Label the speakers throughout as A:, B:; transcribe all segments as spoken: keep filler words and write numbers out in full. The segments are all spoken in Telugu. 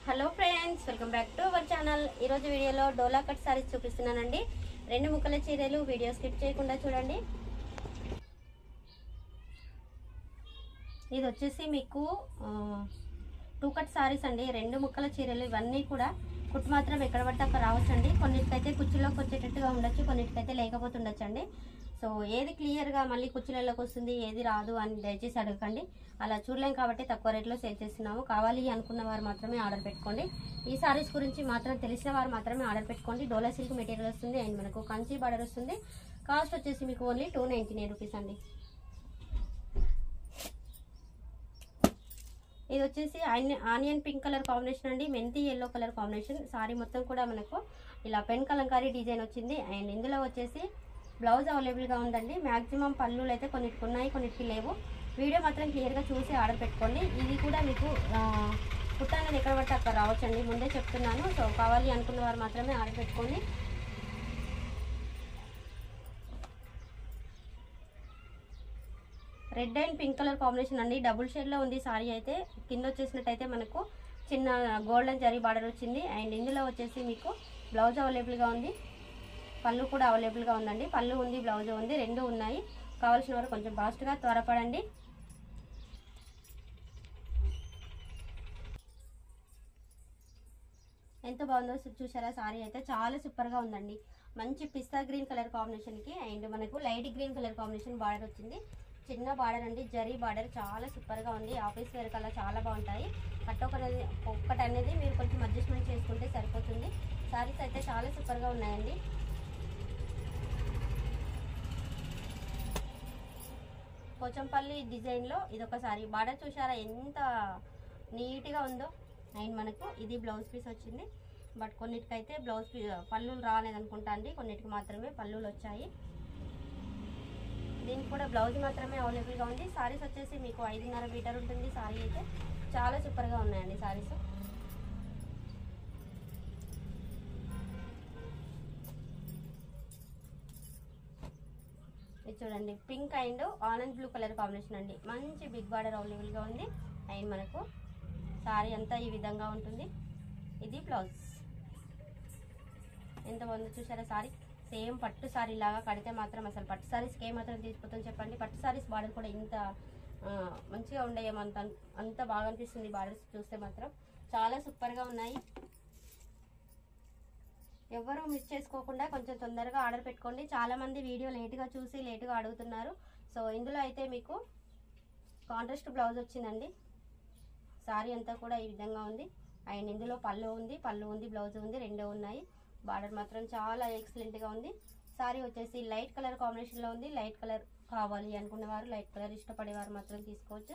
A: Hello friends, welcome back to our channel. ఈరోజు వీడియోలో డోలా కట్ సారీస్ చూపిస్తున్నానండి. రెండు ముక్కల చీరలు. వీడియో స్కిప్ చేయకుండా చూడండి. ఇది వచ్చేసి మీకు టూ కట్ సారీస్ అండి. రెండు ముక్కల చీరలు. ఇవన్నీ కూడా కుట్టు మాత్రం ఎక్కడ పడితే అక్కడ రావచ్చండి. కొన్నిటికైతే కుచ్చులోకి వచ్చేటట్టుగా ఉండొచ్చు, కొన్నిటికైతే లేకపోతే ఉండొచ్చండి. సో ఏది క్లియర్గా మళ్ళీ కుచ్చులలోకి వస్తుంది, ఏది రాదు అని దయచేసి అడగకండి. అలా చూడలేం కాబట్టి తక్కువ రేట్లో సేల్ చేస్తున్నాము. కావాలి అనుకున్న వారు మాత్రమే ఆర్డర్ పెట్టుకోండి. ఈ సారీస్ గురించి మాత్రం తెలిసిన వారు మాత్రమే ఆర్డర్ పెట్టుకోండి. డోలా సిల్క్ మెటీరియల్ వస్తుంది అండ్ మనకు కంచి బార్డర్ వస్తుంది. కాస్ట్ వచ్చేసి మీకు only two ninety nine rupees అండి. ఇది వచ్చేసి ఆనియన్ పింక్ కలర్ కాంబినేషన్ అండి, మెంతి ఎల్లో కలర్ కాంబినేషన్. సారీ మొత్తం కూడా మనకు ఇలా పెన్ కలంకారీ డిజైన్ వచ్చింది. అండ్ ఇందులో వచ్చేసి బ్లౌజ్ అవైలబుల్గా ఉందండి. మ్యాక్సిమం పళ్ళులు అయితే కొన్నిటికి ఉన్నాయి, కొన్నిటికి లేవు. వీడియో మాత్రం క్లియర్గా చూసి ఆర్డర్ పెట్టుకోండి. ఇది కూడా మీకు కుట్ట అనేది ఎక్కడ పడితే అక్కడ రావచ్చండి, ముందే చెప్తున్నాను. సో కావాలి అనుకున్న వారు మాత్రమే ఆర్డర్ పెట్టుకోండి. Red and pink colour combination అండి. డబుల్ షేడ్లో ఉంది సారీ అయితే. కింద వచ్చేసినట్టయితే మనకు చిన్న గోల్డెన్ జరీ బార్డర్ వచ్చింది. అండ్ ఇందులో వచ్చేసి మీకు బ్లౌజ్ అవైలబుల్గా ఉంది, పళ్ళు కూడా అవైలబుల్గా ఉందండి. పళ్ళు ఉంది, బ్లౌజ్ ఉంది, రెండు ఉన్నాయి. కావాల్సిన వారు కొంచెం ఫాస్ట్గా త్వరపడండి. ఎంత బాగుందో చూసారా సారీ అయితే. చాలా సూపర్గా ఉందండి. మంచి పిస్తా గ్రీన్ కలర్ కాంబినేషన్కి అండ్ మనకు light green colour combination border వచ్చింది. చిన్న బార్డర్ అండి, జరీ బార్డర్. చాలా సూపర్గా ఉంది. ఆఫీస్ వేర్ కల్లా చాలా బాగుంటాయి. కట్ అనేది ఒక్కటి అనేది మీరు కొంచెం అడ్జస్ట్మెంట్ చేసుకుంటే సరిపోతుంది. సారీస్ అయితే చాలా సూపర్గా ఉన్నాయండి. పోచంపల్లి డిజైన్లో ఇదొక సారీ. బార్డర్ చూసారా ఎంత నీట్గా ఉందో. అండ్ మనకు ఇది బ్లౌజ్ పీస్ వచ్చింది. బట్ కొన్నిటికైతే బ్లౌజ్ పీ పళ్ళులు రాలేదు అనుకుంటా అండి, కొన్నిటికి మాత్రమే పళ్ళులు వచ్చాయి. దీనికి కూడా బ్లౌజ్ మాత్రమే అవైలబుల్గా ఉంది. సారీస్ వచ్చేసి మీకు ఐదున్నర మీటర్ ఉంటుంది. సారీ అయితే చాలా సూపర్గా ఉన్నాయండి సారీస్. ఇది చూడండి, pink and orange blue colour combination అండి. మంచి బిగ్ బార్డర్ అవైలబుల్గా ఉంది. అండ్ మనకు సారీ అంతా ఈ విధంగా ఉంటుంది. ఇది బ్లౌజ్. ఎంత బాగుందో చూసారా సారీ. సేమ్ పట్టు సారీ లాగా కడితే మాత్రం అసలు పట్టు సారీస్కి ఏమాత్రం తీసుకుంటాం చెప్పండి. పట్టు సారీస్ బార్డర్ కూడా ఇంత మంచిగా ఉండేమంత అంత బాగా అనిపిస్తుంది. బార్డర్స్ చూస్తే మాత్రం చాలా సూపర్గా ఉన్నాయి. ఎవరు మిస్ చేసుకోకుండా కొంచెం తొందరగా ఆర్డర్ పెట్టుకోండి. చాలామంది వీడియో లేట్గా చూసి లేట్గా అడుగుతున్నారు. సో ఇందులో అయితే మీకు కాంట్రాస్ట్ బ్లౌజ్ వచ్చిందండి. సారీ అంతా కూడా ఈ విధంగా ఉంది. అండ్ ఇందులో పళ్ళు ఉంది, పళ్ళు ఉంది, బ్లౌజ్ ఉంది, రెండో ఉన్నాయి. బార్డర్ మాత్రం చాలా ఎక్సలెంట్గా ఉంది. సారీ వచ్చేసి లైట్ కలర్ కాంబినేషన్లో ఉంది. లైట్ కలర్ కావాలి అనుకునేవారు, లైట్ కలర్ ఇష్టపడేవారు మాత్రం తీసుకోవచ్చు.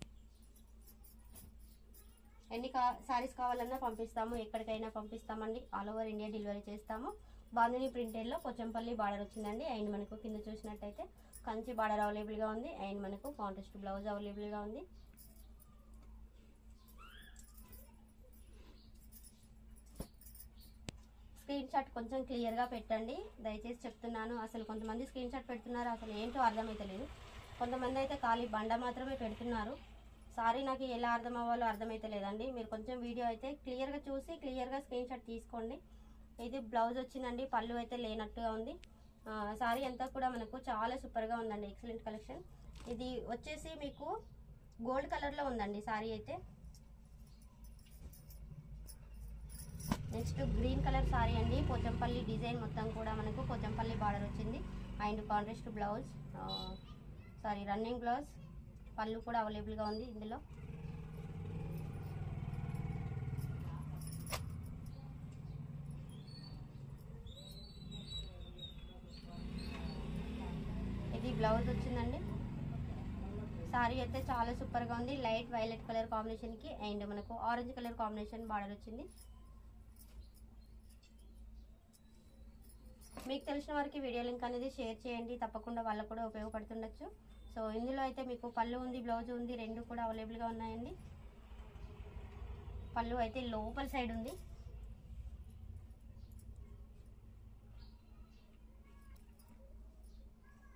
A: ఎన్ని కా సారీస్ కావాలన్నా పంపిస్తాము, ఎక్కడికైనా పంపిస్తామండి. ఆల్ ఓవర్ ఇండియా డెలివరీ చేస్తాము. బాందిని ప్రింటెడ్లో పోచంపల్లి బార్డర్ వచ్చిందండి. అండ్ మనకు కింద చూసినట్టయితే కంచి బార్డర్ అవైలబుల్గా ఉంది. అండ్ మనకు కాంట్రాస్ట్ బ్లౌజ్ అవైలబుల్గా ఉంది. స్క్రీన్ షాట్ కొంచెం క్లియర్గా పెట్టండి దయచేసి చెప్తున్నాను. అసలు కొంతమంది స్క్రీన్ షాట్ పెడుతున్నారు, అసలు ఏంటో అర్థమైతలేదు. కొంతమంది అయితే ఖాళీ బండ మాత్రమే పెడుతున్నారు. సారీ నాకు ఎలా అర్థం అవ్వాలో అర్థమైతే లేదండి. మీరు కొంచెం వీడియో అయితే క్లియర్గా చూసి క్లియర్గా స్క్రీన్ షాట్ తీసుకోండి. ఇది బ్లౌజ్ వచ్చిందండి, పళ్ళు అయితే లేనట్టుగా ఉంది. సారీ అంతా కూడా మనకు చాలా సూపర్గా ఉందండి, ఎక్సలెంట్ కలెక్షన్. ఇది వచ్చేసి మీకు గోల్డ్ కలర్లో ఉందండి సారీ అయితే. నెక్స్ట్ గ్రీన్ కలర్ సారీ అండి. పోచంపల్లి డిజైన్ మొత్తం కూడా మనకు పోచంపల్లి బార్డర్ వచ్చింది. And contrast blouse, sari running blouse, పళ్ళు కూడా అవైలబుల్గా ఉంది ఇందులో. ఇది బ్లౌజ్ వచ్చిందండి. సారీ అయితే చాలా సూపర్గా ఉంది. లైట్ వైలెట్ కలర్ కాంబినేషన్కి అండ్ మనకు ఆరెంజ్ కలర్ కాంబినేషన్ బార్డర్ వచ్చింది. మీకు తెలిసిన వారికి వీడియో లింక్ అనేది షేర్ చేయండి, తప్పకుండా వాళ్ళకు కూడా ఉపయోగపడుతుండొచ్చు. సో ఇందులో అయితే మీకు పళ్ళు ఉంది, బ్లౌజ్ ఉంది, రెండు కూడా అవైలబుల్గా ఉన్నాయండి. పళ్ళు అయితే లోపల సైడ్ ఉంది.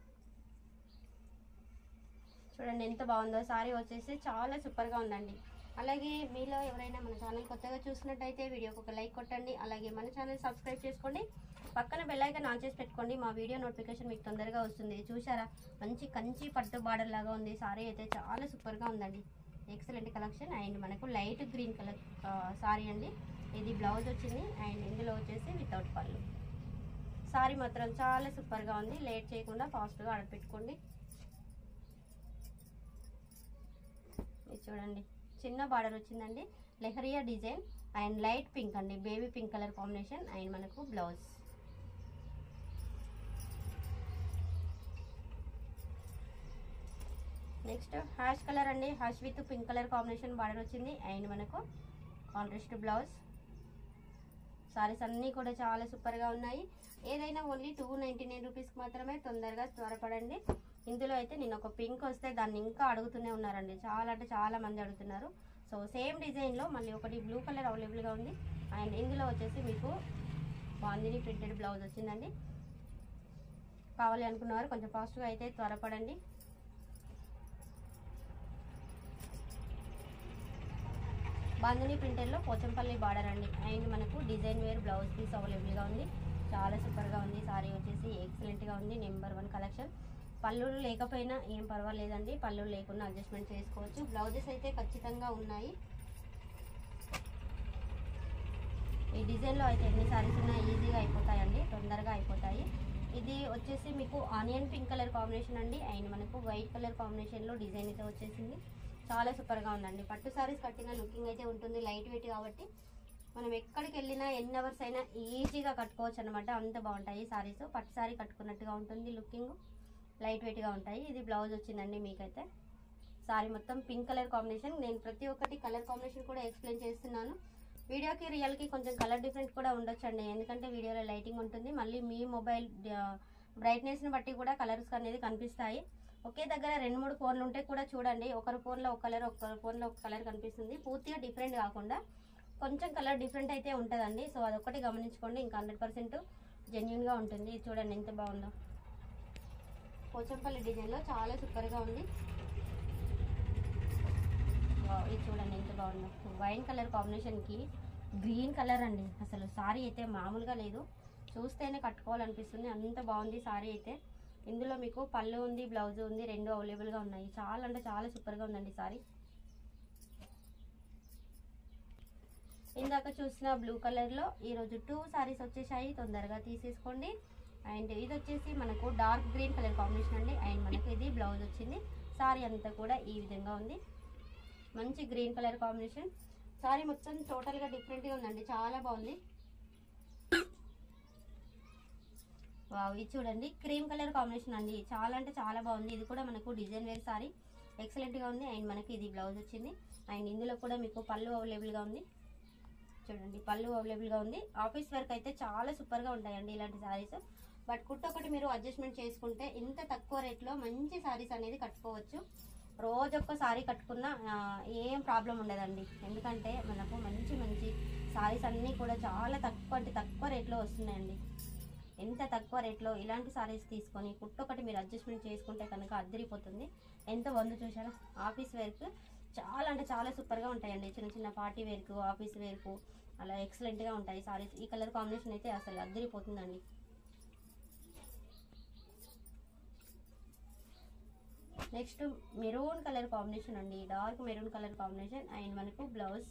A: చూడండి ఎంత బాగుందో. సారీ వచ్చేసి చాలా సూపర్గా ఉందండి. అలాగే మీలో ఎవరైనా మన ఛానల్ కొత్తగా చూసినట్టయితే వీడియోకి ఒక లైక్ కొట్టండి. అలాగే మన ఛానల్ సబ్స్క్రైబ్ చేసుకోండి. పక్కన బెల్ ఐకాన్ ఆన్ చేసి పెట్టుకోండి. మా వీడియో నోటిఫికేషన్ మీకు తొందరగా వస్తుంది. చూసారా, మంచి కంచి పట్టు బార్డర్ లాగా ఉంది. సారీ అయితే చాలా సూపర్గా ఉందండి. Excellent collection. అండ్ మనకు లైట్ గ్రీన్ కలర్ సారీ అండి. ఇది బ్లౌజ్ వచ్చింది. అండ్ ఇందులో వచ్చేసి వితౌట్ పళ్ళు. సారీ మాత్రం చాలా సూపర్గా ఉంది. లేట్ చేయకుండా ఫాస్ట్గా ఆర్డర్ పెట్టుకోండి. ఇది చూడండి, చిన్న బార్డర్ వచ్చిందండి. Leheriya design and light pink అండి, baby pink colour combination. And మనకు బ్లౌజ్. నెక్స్ట్ హ్యాష్ కలర్ అండి, ash with pink colour combination border వచ్చింది. అండ్ మనకు కాంట్రాస్ట్ బ్లౌజ్. సారీస్ అన్నీ కూడా చాలా సూపర్గా ఉన్నాయి. ఏదైనా ఓన్లీ టూ నైంటీ నైన్ రూపీస్కి మాత్రమే. తొందరగా త్వరపడండి. ఇందులో అయితే నేను ఒక పింక్ వస్తే దాన్ని ఇంకా అడుగుతూనే ఉన్నారండి. చాలా అంటే చాలా మంది అడుగుతున్నారు. సో సేమ్ డిజైన్లో మళ్ళీ ఒకటి బ్లూ కలర్ అవైలబుల్గా ఉంది. అండ్ ఇందులో వచ్చేసి మీకు బాందిని ప్రింటెడ్ బ్లౌజ్ వచ్చిందండి. కావాలి అనుకున్నవారు కొంచెం ఫాస్ట్గా అయితే త్వరపడండి. బాందిని ప్రింటెడ్లో పోచంపల్లి బార్డర్ అండి. అండ్ మనకు డిజైన్ వేర్ బ్లౌజ్ పీస్ అవైలబుల్గా ఉంది. చాలా సూపర్గా ఉంది. సారీ వచ్చేసి ఎక్సలెంట్గా ఉంది. Number one collection. పళ్ళులు లేకపోయినా ఏం పర్వాలేదండి, పళ్ళులు లేకుండా అడ్జస్ట్మెంట్ చేసుకోవచ్చు. బ్లౌజెస్ అయితే ఖచ్చితంగా ఉన్నాయి. ఈ డిజైన్లో అయితే ఎన్ని సారీస్ ఉన్నా ఈజీగా అయిపోతాయండి, తొందరగా అయిపోతాయి. ఇది వచ్చేసి మీకు ఆనియన్ పింక్ కలర్ కాంబినేషన్ అండి. అండ్ మనకు వైట్ కలర్ కాంబినేషన్లో డిజైన్ అయితే వచ్చేసింది. చాలా సూపర్గా ఉందండి. పట్టు సారీస్ కట్టిన లుకింగ్ అయితే ఉంటుంది. లైట్ వెయిట్ కాబట్టి మనం ఎక్కడికి వెళ్ళినా ఎన్ని అవర్స్ అయినా ఈజీగా కట్టుకోవచ్చు అనమాట. అంత బాగుంటాయి సారీస్. పట్టు సారీ కట్టుకున్నట్టుగా ఉంటుంది లుకింగ్. లైట్ వెయిట్గా ఉంటాయి. ఇది బ్లౌజ్ వచ్చిందండి. మీకైతే సారీ మొత్తం పింక్ కలర్ కాంబినేషన్. నేను ప్రతి ఒక్కటి కలర్ కాంబినేషన్ కూడా ఎక్స్ప్లెయిన్ చేస్తున్నాను. వీడియోకి రియల్కి కొంచెం కలర్ డిఫరెంట్ కూడా ఉండొచ్చండి, ఎందుకంటే వీడియోలో లైటింగ్ ఉంటుంది. మళ్ళీ మీ మొబైల్ బ్రైట్నెస్ని బట్టి కూడా కలర్స్ అనేది కనిపిస్తాయి. ఒకే దగ్గర రెండు మూడు ఫోన్లు ఉంటే కూడా చూడండి, ఒకరి ఫోన్లో ఒక కలర్, ఒకరి ఫోన్లో ఒక కలర్ కనిపిస్తుంది. పూర్తిగా డిఫరెంట్ కాకుండా కొంచెం కలర్ డిఫరెంట్ అయితే ఉంటుందండి. సో అదొకటి గమనించుకోండి. ఇంకా హండ్రెడ్ పర్సెంట్ జెన్యున్గా ఉంటుంది. చూడండి ఎంత బాగుందో. పోచంపల్లి డిజైన్లో చాలా సూపర్గా ఉంది. ఇది చూడండి ఎంత బాగుందో. వైన్ కలర్ కాంబినేషన్కి గ్రీన్ కలర్ అండి. అసలు సారీ అయితే మామూలుగా లేదు, చూస్తేనే కట్టుకోవాలనిపిస్తుంది. అంత బాగుంది సారీ అయితే. ఇందులో మీకు పళ్ళు ఉంది, బ్లౌజ్ ఉంది, రెండు అవైలబుల్గా ఉన్నాయి. చాలా అంటే చాలా సూపర్గా ఉందండి సారీ. ఇందాక చూసిన బ్లూ కలర్లో ఈరోజు టూ సారీస్ వచ్చేసాయి. తొందరగా తీసేసుకోండి. అండ్ ఇది వచ్చేసి మనకు డార్క్ గ్రీన్ కలర్ కాంబినేషన్ అండి. అండ్ మనకు ఇది బ్లౌజ్ వచ్చింది. సారీ అంతా కూడా ఈ విధంగా ఉంది. మంచి గ్రీన్ కలర్ కాంబినేషన్. సారీ మొత్తం టోటల్గా డిఫరెంట్గా ఉందండి, చాలా బాగుంది. వావ్, ఇది చూడండి క్రీమ్ కలర్ కాంబినేషన్ అండి. చాలా అంటే చాలా బాగుంది. ఇది కూడా మనకు డిజైన్ వేర్ సారీ ఎక్సలెంట్గా ఉంది. అండ్ మనకి ఇది బ్లౌజ్ వచ్చింది. అండ్ ఇందులో కూడా మీకు పళ్ళు అవైలబుల్గా ఉంది. చూడండి పళ్ళు అవైలబుల్గా ఉంది. ఆఫీస్ వర్క్ అయితే చాలా సూపర్గా ఉంటాయండి ఇలాంటి సారీస్. బట్ కుట్ట ఒకటి మీరు అడ్జస్ట్మెంట్ చేసుకుంటే ఇంత తక్కువ రేట్లో మంచి సారీస్ అనేది కట్టుకోవచ్చు. రోజొక్క సారీ కట్టుకున్నా ఏం ప్రాబ్లం ఉండదండి, ఎందుకంటే మనకు మంచి మంచి సారీస్ అన్నీ కూడా చాలా తక్కువ అంటే తక్కువ రేట్లో వస్తున్నాయండి. ఎంత తక్కువ రేట్లో ఇలాంటి సారీస్ తీసుకొని కుట్టొకటి మీరు అడ్జస్ట్మెంట్ చేసుకుంటే కనుక అద్దరిపోతుంది. ఎంత వందు చూసారా. ఆఫీస్ వేర్కు చాలా అంటే చాలా సూపర్గా ఉంటాయండి. చిన్న చిన్న పార్టీ వేర్కు, ఆఫీస్ వేర్కు అలా ఎక్సలెంట్గా ఉంటాయి సారీస్. ఈ కలర్ కాంబినేషన్ అయితే అసలు అద్దరిపోతుందండి. నెక్స్ట్ మెరూన్ కలర్ కాంబినేషన్ అండి, dark maroon colour combination. And మనకు blouse.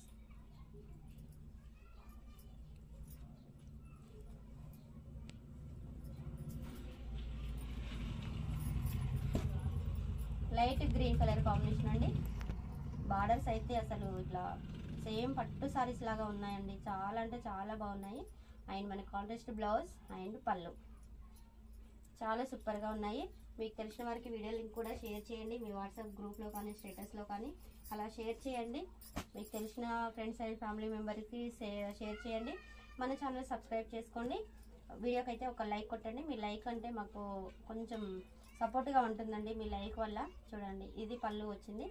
A: Light green colour combination అండి. బార్డర్స్ అయితే అసలు ఇట్లా సేమ్ పట్టు సారీస్ లాగా ఉన్నాయండి. చాలా అంటే చాలా బాగున్నాయి. అండ్ మనకి కాంట్రాస్ట్ బ్లౌజ్ అండ్ పళ్ళు చాలా సూపర్గా ఉన్నాయి. మీకు తెలిసిన వారికి వీడియో లింక్ కూడా షేర్ చేయండి. మీ వాట్సాప్ గ్రూప్లో కానీ స్టేటస్లో కానీ అలా షేర్ చేయండి. మీకు తెలిసిన ఫ్రెండ్స్ అండ్ ఫ్యామిలీ మెంబర్కి షేర్ చేయండి. మన ఛానల్ సబ్స్క్రైబ్ చేసుకోండి. వీడియోకి అయితే ఒక లైక్ కొట్టండి. మీ లైక్ అంటే మాకు కొంచెం సపోర్ట్గా ఉంటుందండి. మీ లైక్ వల్ల. చూడండి ఇది పళ్ళు వచ్చింది.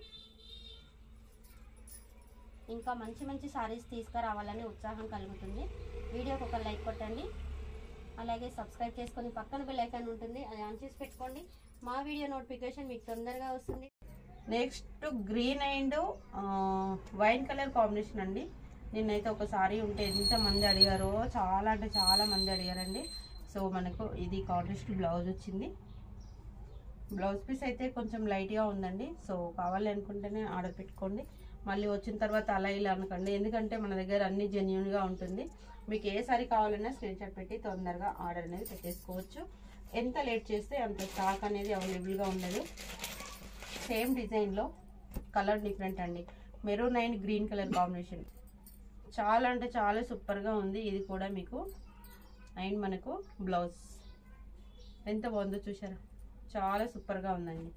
A: ఇంకా మంచి మంచి సారీస్ తీసుకురావాలని ఉత్సాహం కలుగుతుంది. వీడియోకి ఒక లైక్ కొట్టండి. అలాగే సబ్స్క్రైబ్ చేసుకొని పక్కన బెల్ ఐకాన్ ఉంటుంది, అది ఆన్ చేసి పెట్టుకోండి. మా వీడియో నోటిఫికేషన్ మీకు తొందరగా వస్తుంది.
B: Next green and wine colour combination అండి. నిన్నైతే ఒక సారీ ఉంటే ఎంతమంది అడిగారో, చాలా అంటే చాలా మంది అడిగారండి. సో మనకు ఇది కాంట్రాస్ట్ బ్లౌజ్ వచ్చింది. బ్లౌజ్ పీస్ అయితే కొంచెం లైట్గా ఉందండి. సో కావాలి అనుకుంటేనే ఆర్డర్ పెట్టుకోండి. మళ్ళీ వచ్చిన తర్వాత అలా ఇలా అనకండి, ఎందుకంటే మన దగ్గర అన్ని జెన్యూన్గా ఉంటుంది. మీకు ఏ సారీ కావాలన్నా స్క్రీన్ షాట్ పెట్టి తొందరగా ఆర్డర్ అనేది పెట్టేసుకోవచ్చు. ఎంత లేట్ చేస్తే అంత స్టాక్ అనేది అవైలబుల్గా ఉండదు. సేమ్ డిజైన్లో కలర్ డిఫరెంట్ అండి. Maroon and green colour combination చాలా అంటే చాలా సూపర్గా ఉంది. ఇది కూడా మీకు అండ్ మనకు బ్లౌజ్ ఎంత బాగుందో చూసారా, చాలా సూపర్గా ఉందండి.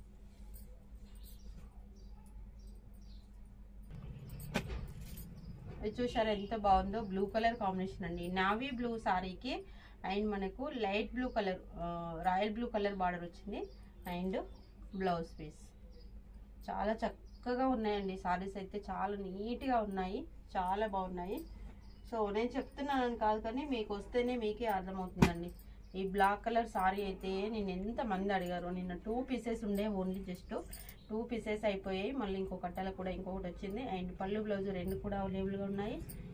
B: ఇది చూసారా ఎంత బాగుందో, బ్లూ కలర్ కాంబినేషన్ అండి. నావీ బ్లూ సారీకి అండ్ మనకు light blue colour, royal blue colour border వచ్చింది అండ్ బ్లౌజ్ పీస్. చాలా చక్కగా ఉన్నాయండి సారీస్ అయితే, చాలా నీట్గా ఉన్నాయి, చాలా బాగున్నాయి. సో నేను చెప్తున్నాను కాదు కానీ మీకు వస్తేనే మీకే అర్థమవుతుందండి. ఈ బ్లాక్ కలర్ సారీ అయితే నేను ఎంతమంది అడిగారు. నిన్న టూ పీసెస్ ఉండే, ఓన్లీ జస్ట్ టూ పీసెస్ అయిపోయాయి. మళ్ళీ ఇంకో కట్టల కూడా ఇంకొకటి వచ్చింది అండ్ పళ్ళు బ్లౌజ్ రెండు కూడా అవైలబుల్గా ఉన్నాయి.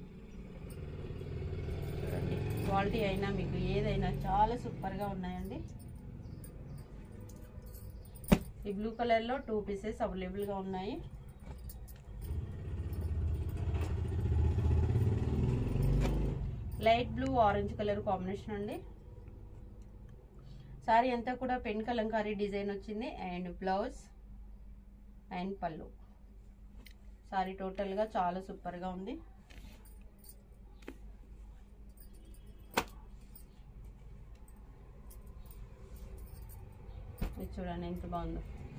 B: చూడండి క్వాలిటీ అయినా మీకు ఏదైనా చాలా సూపర్గా ఉన్నాయండి. ఈ బ్లూ కలర్లో టూ పీసెస్ అవైలబుల్గా ఉన్నాయి. Light blue orange colour combination అండి. సారీ అంతా కూడా పెన్ కలంకారీ డిజైన్ వచ్చింది అండ్ బ్లౌజ్ అండ్ పళ్ళు. సారీ టోటల్గా చాలా సూపర్గా ఉంది. ఇది చూడండి ఎంత బాగుందో.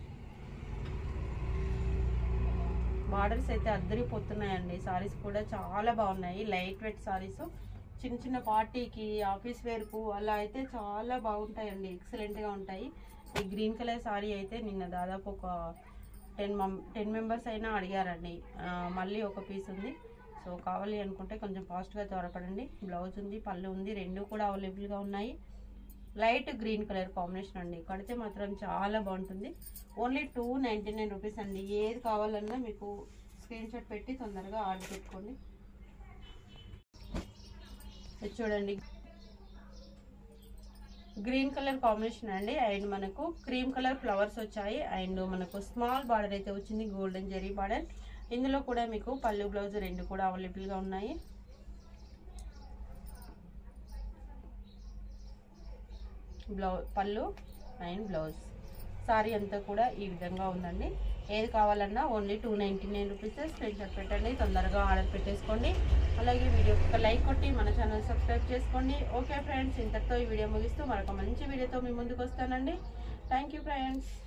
B: బార్డర్స్ అయితే అద్దరిపోతున్నాయండి. సారీస్ కూడా చాలా బాగున్నాయి. లైట్ వెయిట్ సారీస్ చిన్న చిన్న పార్టీకి, ఆఫీస్ వేర్కు అలా అయితే చాలా బాగుంటాయండి, ఎక్సలెంట్గా ఉంటాయి. ఈ గ్రీన్ కలర్ సారీ అయితే నిన్న దాదాపు ఒక టెన్ మం టెన్ మెంబర్స్ అయినా అడిగారండి. మళ్ళీ ఒక పీస్ ఉంది. సో కావాలి అనుకుంటే కొంచెం ఫాస్ట్గా త్వరపడండి. బ్లౌజ్ ఉంది, పళ్ళు ఉంది, రెండు కూడా అవైలబుల్గా ఉన్నాయి. లైట్ గ్రీన్ కలర్ కాంబినేషన్ అండి. కడితే మాత్రం చాలా బాగుంటుంది. Only two ninety nine rupees అండి. ఏది కావాలన్నా మీకు స్క్రీన్ షాట్ పెట్టి తొందరగా ఆర్డర్ పెట్టుకోండి. చూడండి గ్రీన్ కలర్ కాంబినేషన్ అండి అండ్ మనకు క్రీమ్ కలర్ ఫ్లవర్స్ వచ్చాయి అండ్ మనకు స్మాల్ బార్డర్ అయితే వచ్చింది, గోల్డెన్ జెరీ బార్డర్. ఇందులో కూడా మీకు పళ్ళు బ్లౌజ్ రెండు కూడా అవైలబుల్గా ఉన్నాయి. బ్లౌజ్ పళ్ళు అండ్ బ్లౌజ్. సారీ అంతా కూడా ఈ విధంగా ఉందండి. ఏది కావాలన్నా only two ninety nine rupees. Screen shot పెట్టండి, తొందరగా ఆర్డర్ పెట్టేసుకోండి. అలాగే వీడియోకి ఒక లైక్ కొట్టి మన ఛానల్ సబ్స్క్రైబ్ చేసుకోండి. ఓకే ఫ్రెండ్స్, ఇంతటితో ఈ వీడియో ముగిస్తూ మరొక మంచి వీడియోతో మీ ముందుకు వస్తానండి. Thank you friends.